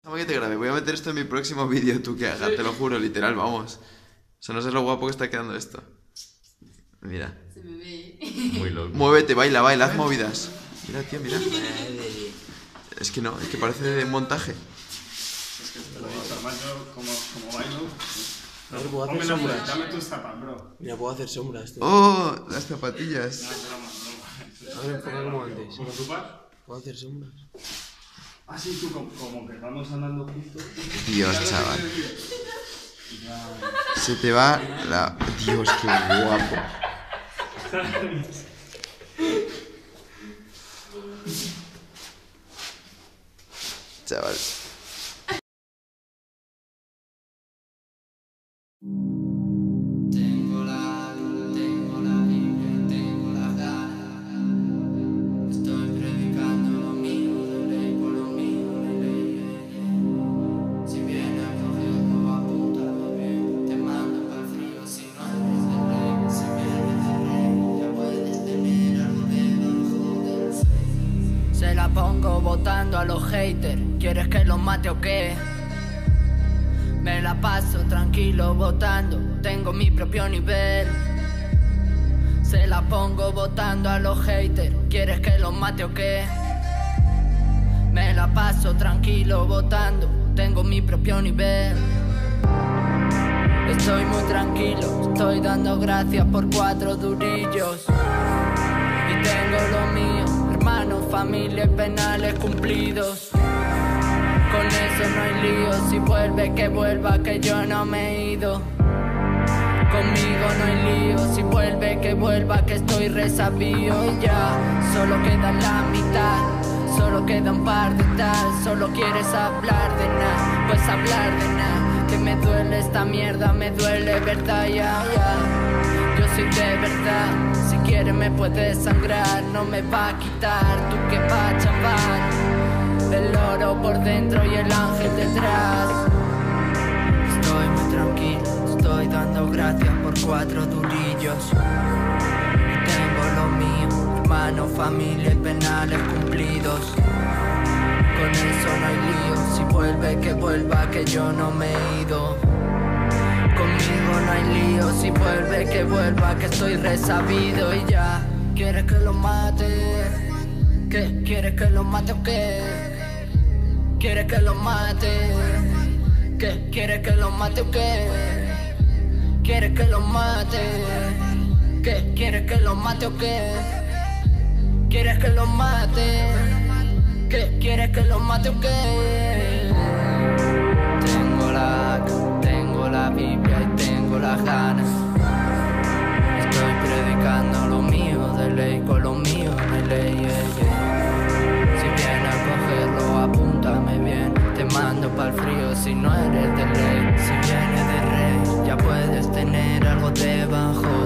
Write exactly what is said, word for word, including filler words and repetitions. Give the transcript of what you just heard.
Déjame que te grabe, voy a meter esto en mi próximo vídeo, tú que hagas, te lo juro, literal, vamos. O sea, no sé lo guapo que está quedando esto. Mira. Se me ve. Muy loco. Muévete, baila, baila, haz movidas. Mira, tío, mira. Es que no, es que parece de montaje. Es que te lo he dicho, además yo como, como bailo... A ver, puedo hacer Pónmelo, sombras. dame tus zapas, bro. Mira, puedo hacer sombras, tío. ¡Oh! Las zapatillas. No, es broma, broma. A ver, enfoca como antes. ¿Como tu par? Puedo hacer sombras. Ah, sí, tú como, como que vamos andando juntos. Dios, chaval. Se te va la... Dios, qué guapo. Chaval. Tengo la, tengo la Biblia, tengo la gana. Estoy predicando lo mío, de ley por lo mío, de ley. Si vienes a cogerlo, apúntalo bien. Te mando para el frío si no eres de rey. Si vienes de rey, ya puedes tener algo debajo del fe. Se la pongo votando a los haters. ¿Quieres que los mate o qué? Me la paso tranquilo votando, tengo mi propio nivel. Se la pongo votando a los haters, ¿quieres que los mate o qué? Me la paso tranquilo votando, tengo mi propio nivel. Estoy muy tranquilo, estoy dando gracias por cuatro durillos. Y tengo lo mío, hermanos, familia y penales cumplidos. Con eso no hay lío, si vuelve que vuelva, que yo no me he ido. Conmigo no hay lío, si vuelve que vuelva, que estoy resabío. Y ya, solo queda la mitad, solo queda un par de tal. Solo quieres hablar de nada, pues hablar de nada. Que me duele esta mierda, me duele verdad, ya, ya. Yo soy de verdad, si quieres me puedes sangrar. No me va a quitar, tú que va, chaval. El oro por dentro y el ángel detrás. Estoy muy tranquilo, estoy dando gracias por cuatro durillos. Y tengo lo mío, hermano, familia y penales cumplidos. Con eso no hay lío, si vuelve que vuelva, que yo no me he ido. Conmigo no hay lío, si vuelve que vuelva, que estoy resabido. Y ya, ¿quieres que lo mate? ¿Qué? ¿Quieres que lo mate o qué? ¿Quieres que lo mate? ¿Qué? ¿Quieres que lo mate o qué? ¿Quieres que lo mate? ¿Qué? ¿Quieres que lo mate o qué? ¿Quieres que lo mate? ¿Qué? ¿Quieres que lo mate o qué? Tengo la, tengo la Biblia y tengo las ganas. Estoy predicando lo mío, de ley con lo mío, de ley, yeah, yeah. Si vienes a cogerlo, apúntame bien. Te mando pa'l frío si no eres de ley. Si vienes de rey, ya puedes tener algo debajo